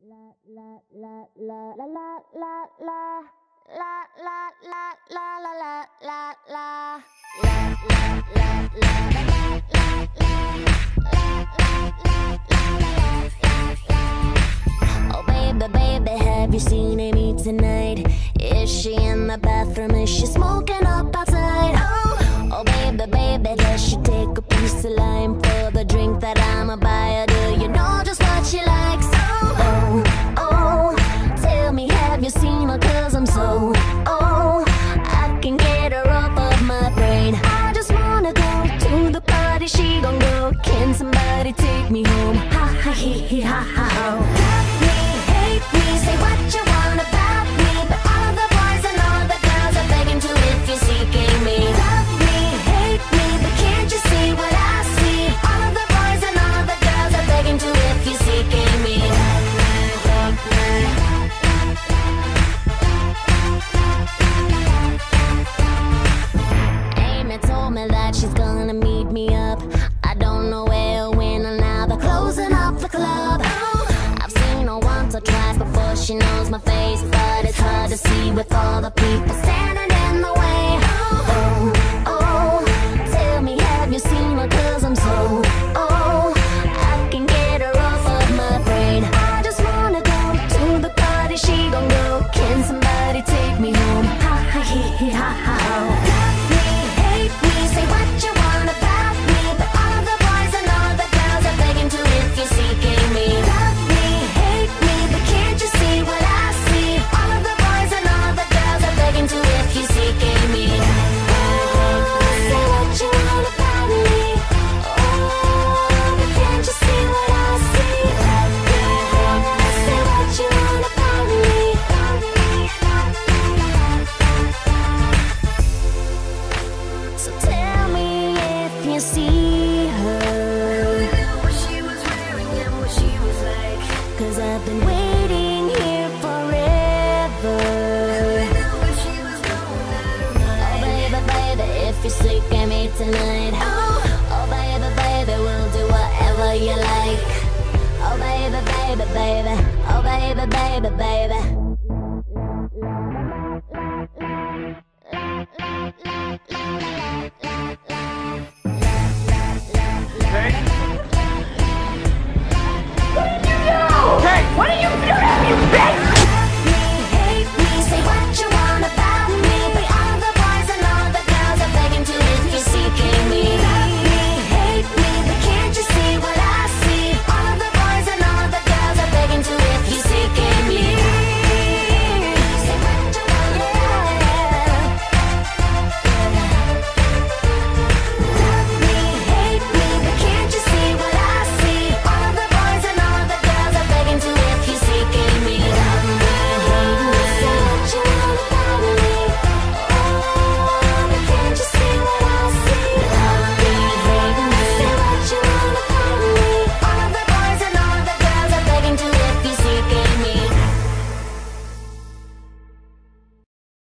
Oh baby, baby, have you seen Amy tonight? Is she in the bathroom? Is she smoking up outside? Oh baby, baby, does she take a piece of lime for the drink that I'ma buy her? Do you know just what she likes? Oh, tell me, have you seen her? 'Cause I'm so, I can get her off of my brain. I just wanna go to the party, she gon' go. Can somebody take me home? Ha ha hee hee ha ha oh. Love me, hate me, say what you want about me, but all the boys and all the girls are begging to if you're seeking me. Love me, hate me, but can't you see what I see? All of the boys and all the girls are begging to if you're seeking me. Amy told me that she's gonna meet me up. I don't know where or when, or now they're closing up the club. I've seen her once or twice before she knows my face, but it's hard to see with all the people standing in the way. Oh, tell me, have you seen her? 'Cause I'm so, I can get her off of my brain. I just wanna go to the party, she gon' go. Can somebody take me home? Ha ha hee hee ha ha oh. Love me, hate me, say what you want about me, but all the boys and all the girls are begging to if you're seeking me. Love me, hate me, but can't you see what I see? All of the boys and all the girls are begging to if you're seeking me. Say what you want about me. But can't you see what I see? Say what you want about me. So tell me if you see her, what she was wearing and what she was like. 'Cause I've been waiting here forever. Oh baby, baby, if you're seeking me tonight. Oh baby, baby, we'll do whatever you like. Oh baby, baby, baby. Oh baby, baby, baby.